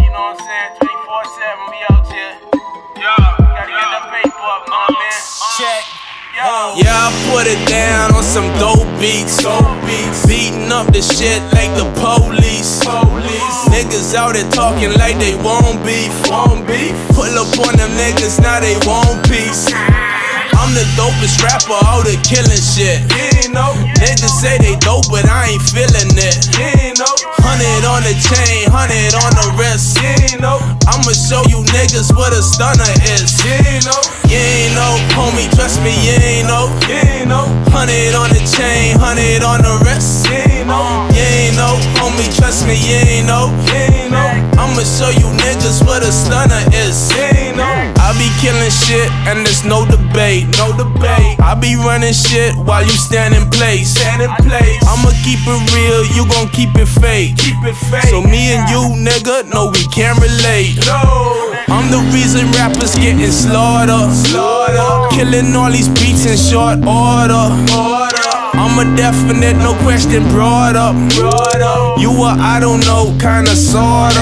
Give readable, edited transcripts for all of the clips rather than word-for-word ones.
You know what I'm saying? 24/7, we out here. Gotta get that paper up, know what I mean? Check. Yeah, I put it down on some dope beats. Beating up the shit like the police. Niggas out there talking like they won't beef. Pull up on them niggas, now they want peace. I'm the dopest rapper out here killing shit. Niggas say they dope, but I ain't feeling it. 100 on the chain, 100 on the wrist. I'ma show you niggas what a stunner is. You ain't know, homie, trust me, you ain't know. 100 on the chain, 100 on the wrist. You ain't know, homie, trust me, you ain't know. I'ma show you niggas what a stunner is. I be killing shit and there's no debate. I be running shit while you stand in place. I'ma keep it real, you gon' keep it fake. So me and you, nigga, no, we can't relate. I'm the reason rappers getting slaughtered. Killing all these beats in short order. I'm a definite, no question, brought up. You a I don't know, kinda sorta.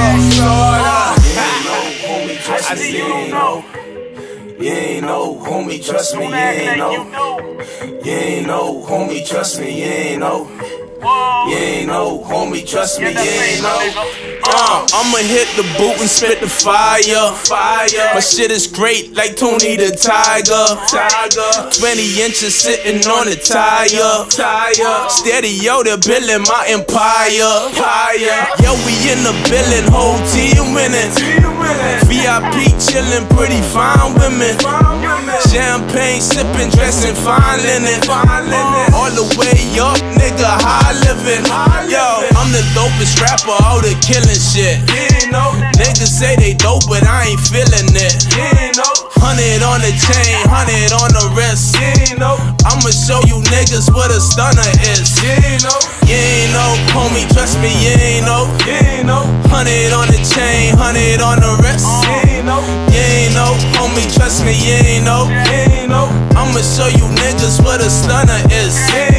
I see you ain't know. You ain't know, homie, trust me, you ain't know. You ain't know, homie, trust me, you ain't know. You ain't know, homie, trust me, you ain't know. I'ma hit the boot and spit the fire. My shit is great like Tony the Tiger. 20 inches sitting on the tire. Steady, yo, they're building my empire. Yo, we in the building, whole team winning. VIP chillin', pretty fine women. Champagne sippin', dressin' fine linen. All the way up, nigga, high living. Yo, I'm the dopest rapper out here killing shit. Niggas say they dope, but I ain't feeling it. 100 on the chain, 100 on the wrist. I'ma show you niggas what a stunner is. You ain't know, homie, trust me, you ain't know. 100 on the chain, 100 on the wrist. You ain't know, homie, trust me, you ain't know. I'ma show you niggas what a stunner is.